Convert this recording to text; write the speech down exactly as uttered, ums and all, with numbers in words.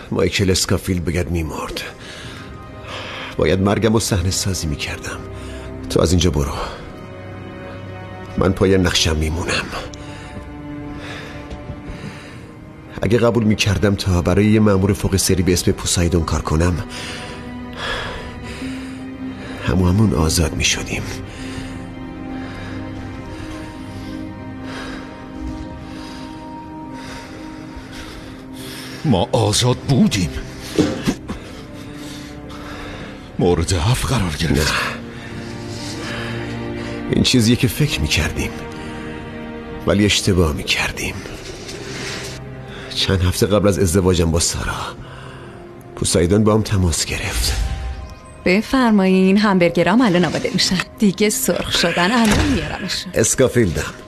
مایکل اسکافیلد باید میمرد. باید مرگم رو صحنه سازی میکردم. تو از اینجا برو، من پای نقشم میمونم. اگه قبول میکردم تا برای یه مأمور فوق سری به اسم پوسایدون کار کنم، همون همون آزاد میشدیم. ما آزاد بودیم، مورد حرف قرار گرفت. نه، این چیزیه که فکر میکردیم، ولی اشتباه میکردیم. چند هفته قبل از ازدواجم با سارا، پوسایدون با هم تماس گرفت. بفرمایین، همبرگرام الان آماده میشن. دیگه سرخ شدن الان میارمشون. اسکافیلدم.